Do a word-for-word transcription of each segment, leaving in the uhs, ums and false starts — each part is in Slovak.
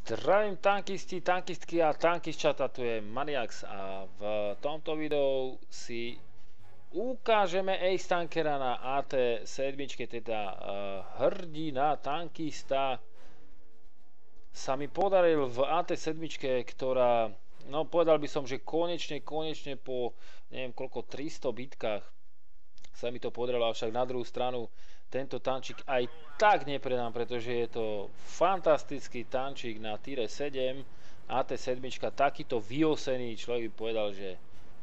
Zdravím tankisti, tankistky a tankistčata, tu je Maniax a v tomto videu si ukážeme Ace Tankera na á té sedem, teda uh, hrdina, tankista sa mi podaril v á té sedem, ktorá, no povedal by som, že konečne, konečne po neviem koľko, tristo bitkách sa mi to podarilo, avšak na druhú stranu tento tančík aj tak nepredám, pretože je to fantastický tančík na tier sedem, á té sedem, takýto vyosený, človek by povedal, že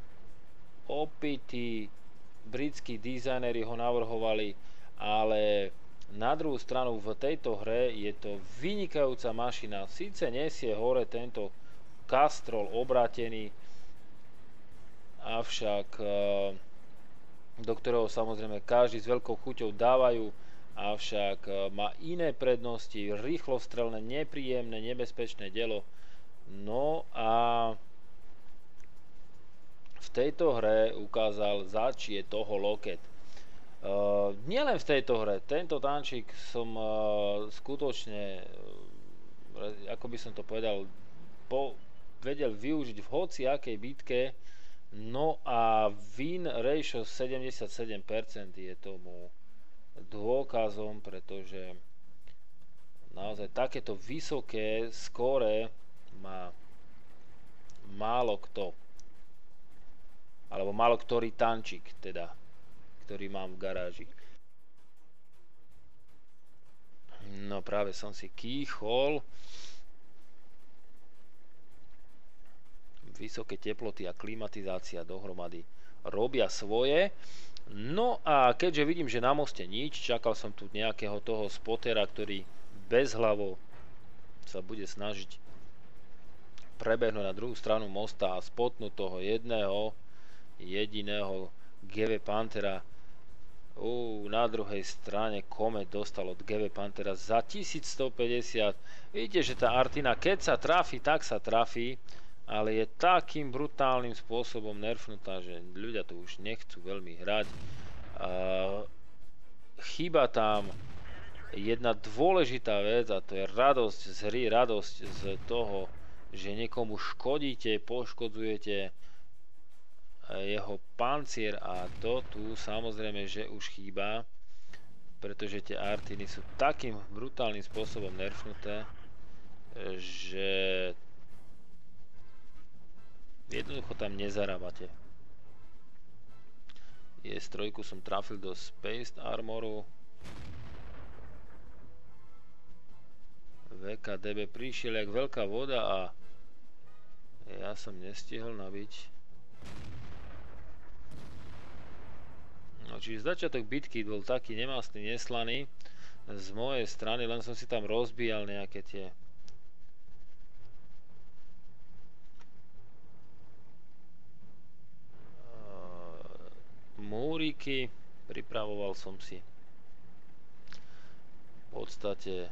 opití britskí dizajneri ho navrhovali, ale na druhú stranu v tejto hre je to vynikajúca mašina. Síce nesie hore tento kastrol obrátený, avšak do ktorého samozrejme každý s veľkou chuťou dávajú, avšak má iné prednosti, rýchlostrelné, nepríjemné, nebezpečné dielo. No a v tejto hre ukázal, zač je toho loket. Uh, nielen v tejto hre, tento tančík som uh, skutočne, uh, ako by som to povedal, po, vedel využiť v hociakej bitke. No a win ratio sedemdesiatsedem percent je tomu dôkazom, pretože naozaj takéto vysoké skóre má málo kto, alebo málo ktorý tančík, teda, ktorý mám v garáži. No práve som si kýchol. Vysoké teploty a klimatizácia dohromady robia svoje. No a keďže vidím, že na moste nič, čakal som tu nejakého toho spotera, ktorý bezhlavo sa bude snažiť prebehnúť na druhú stranu mosta a spotnúť toho jedného jediného gé vé Panthera. Uh, na druhej strane Comet dostal od gé vé Panthera za tisícstopäťdesiat. Vidíte, že tá Artina, keď sa trafí, tak sa trafí, ale je takým brutálnym spôsobom nerfnutá, že ľudia to už nechcú veľmi hrať. Uh, chýba tam jedna dôležitá vec, a to je radosť z hry, radosť z toho, že niekomu škodíte, poškodzujete jeho pancier, a to tu samozrejme, že už chýba, pretože tie Artiny sú takým brutálnym spôsobom nerfnuté, že jednoducho tam nezarábate. es tri som trafil do Spaced Armoru. vé ká dé bé prišiel jak veľká voda a ja som nestihol nabiť. No, čiže začiatok bitky bol taký nemastný, neslaný z mojej strany, len som si tam rozbíjal nejaké tie múriky, pripravoval som si v podstate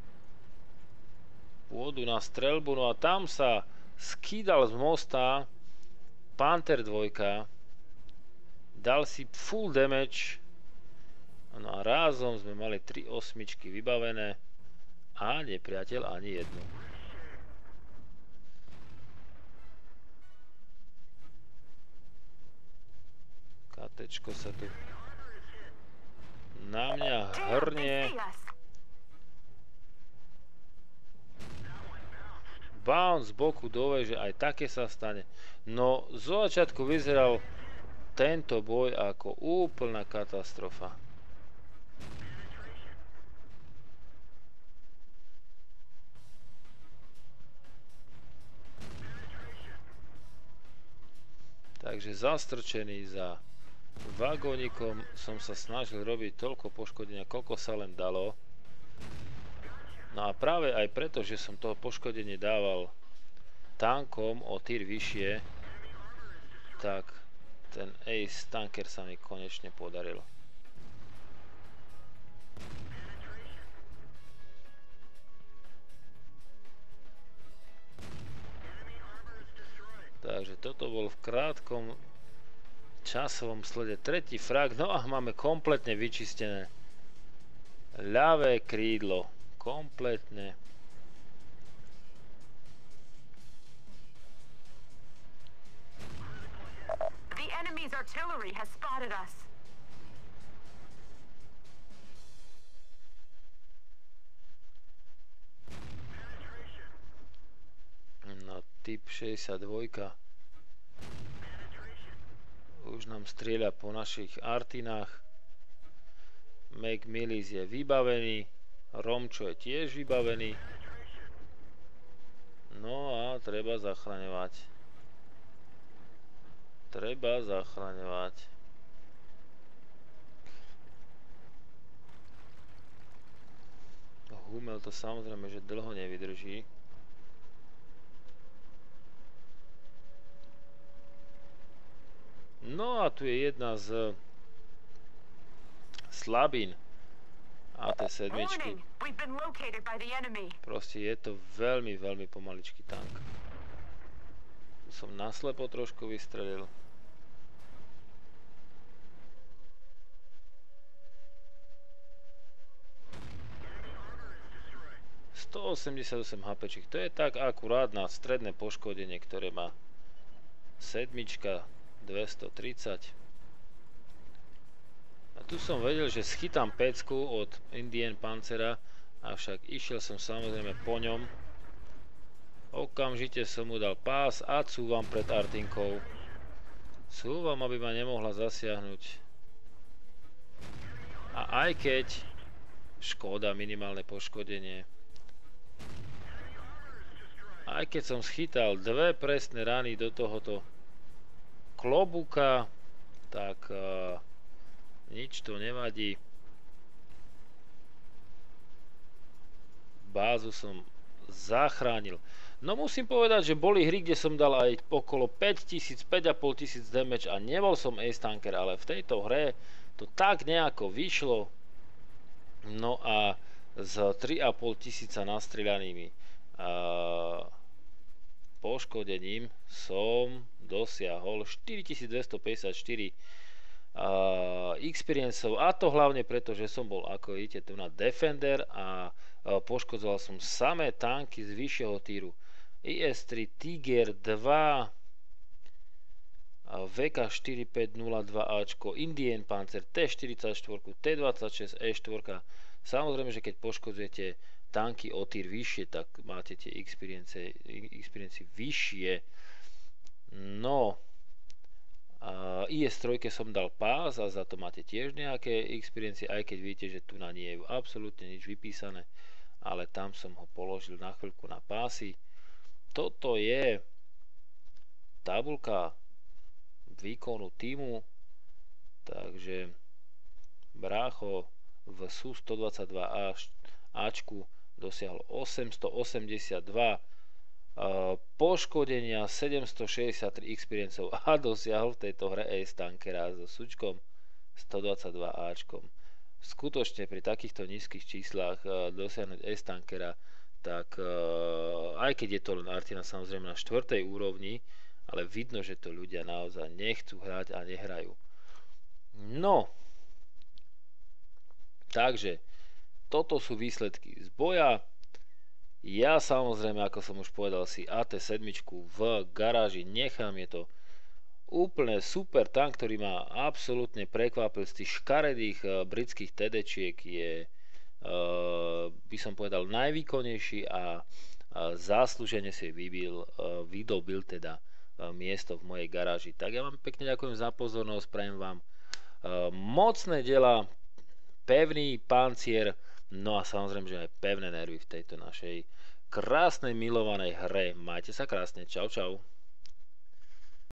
pôdu na streľbu, no a tam sa skýdal z mosta Panther dva, dal si full damage, no a rázom sme mali tri osmičky vybavené a nepriateľ ani jednu. Katečko sa tu na mňa hrnie. Bounce z boku do veže, aj také sa stane. No zo začiatku vyzeral tento boj ako úplná katastrofa. Takže zastrčený za vagónikom som sa snažil robiť toľko poškodenia, koľko sa len dalo. No a práve aj preto, že som toho poškodenie dával tankom o tier vyššie, tak ten Ace Tanker sa mi konečne podaril. Takže toto bol v krátkom časovom slede tretí frag. No a máme kompletne vyčistené ľavé krídlo. Kompletne artillery has spotted us. No, typ šesťdesiatdva. Už nám strieľa po našich artinách. McMillis je vybavený. Romčo je tiež vybavený. No a treba zachraňovať. Treba zachraňovať. Hummel to samozrejme, že dlho nevydrží. No a tu je jedna z slabín á té sedem. Proste je to veľmi, veľmi pomaličký tank. Som naslepo trošku vystrelil. stoosemdesiatosem hápečík. To je tak akurát na stredné poškodenie, ktoré má sedmička dvestotridsať. A tu som vedel, že schytám pecku od Indian Pancera, avšak išiel som samozrejme po ňom. Okamžite som mu dal pás a cúvam pred artinkou. Cúvam, aby ma nemohla zasiahnuť. A aj keď škoda, minimálne poškodenie. Aj keď som schytal dve presné rany do tohoto klobúka, tak uh, nič to nevadí. Bázu som zachránil. No musím povedať, že boli hry, kde som dal aj okolo päťtisíc, päť a pol tisíc damage a nebol som ace tanker, ale v tejto hre to tak nejako vyšlo. No a s tri a pol tisíca nastrieľanými uh, poškodením som dosiahol štyritisícdvestopäťdesiatštyri uh, experienceov, a to hlavne preto, že som bol, ako vidíte, tu na Defender a uh, poškodzoval som samé tanky z vyššieho týru. í es tri, Tiger dva, vé ká štyritisícpäťstodva áčko, Indian Panzer, té štyridsaťštyri, té dvadsaťšesť, é štyri. Samozrejme, že keď poškodzujete tanky o týr vyššie, tak máte tie experience, experience vyššie. No, í es tri som dal pás a za to máte tiež nejaké experience, aj keď viete, že tu na nie je absolútne nič vypísané, ale tam som ho položil na chvíľku na pásy. Toto je tabuľka výkonu týmu, takže brácho v es u stodvadsaťdva áčku dosiahol osemstoosemdesiatdva poškodenia, sedemstošesťdesiattri experiencov a dosiahol v tejto hre ace tankera so súčkom stodvadsaťdva áčkom. Skutočne pri takýchto nízkych číslach dosiahnuť ace tankera, tak aj keď je to len Artina samozrejme na štvrtej úrovni, ale vidno, že to ľudia naozaj nechcú hrať a nehrajú. No, takže toto sú výsledky z boja. Ja samozrejme, ako som už povedal, si á té sedem v garáži nechám. Je to úplne super tank, ktorý ma absolútne prekvapil. Z tých škaredých uh, britských té déčiek je, uh, by som povedal, najvýkonnejší a uh, zaslúžene si vybil, uh, vydobil teda uh, miesto v mojej garáži. Tak ja vám pekne ďakujem za pozornosť, prajem vám uh, mocné diela, pevný pancier, no a samozrejme, že aj pevné nervy v tejto našej krásnej milovanej hre. Majte sa krásne, čau čau.